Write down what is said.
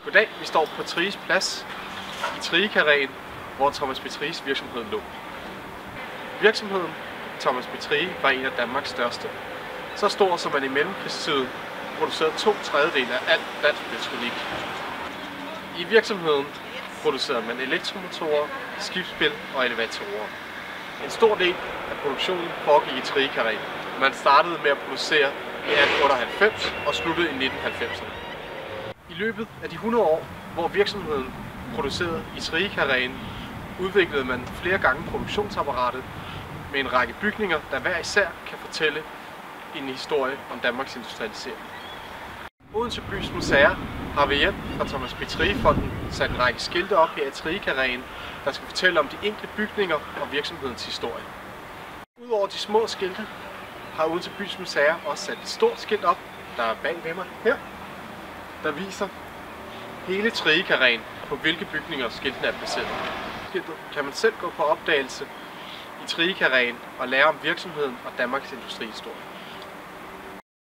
Goddag, vi står på Tries Plads i Triekarréen, hvor Thomas B. Thriges virksomhed lå. Virksomheden Thomas B. Thriges var en af Danmarks største. Så stor, som man i mellemkrigstiden producerede 2/3 af alt dansk elektronik. I virksomheden producerede man elektromotorer, skibsspil og elevatorer. En stor del af produktionen foregik i Triekarréen. Man startede med at producere i 1898 og sluttede i 1990'erne. I løbet af de 100 år, hvor virksomheden producerede i Triekarréen, udviklede man flere gange produktionsapparatet med en række bygninger, der hver især kan fortælle en historie om Danmarks industrialisering. Odense Bys Museer har ved hjælp fra Thomas B. Thriges-fonden sat en række skilte op her i Triekarréen, der skal fortælle om de enkelte bygninger og virksomhedens historie. Udover de små skilte har Odense Bys Museer også sat et stort skilt op, der er bag ved mig her, der viser hele Triekarréen, på hvilke bygninger skiltene er placeret. Skiltet kan man selv gå på opdagelse i Triekarréen og lære om virksomheden og Danmarks industrihistorie.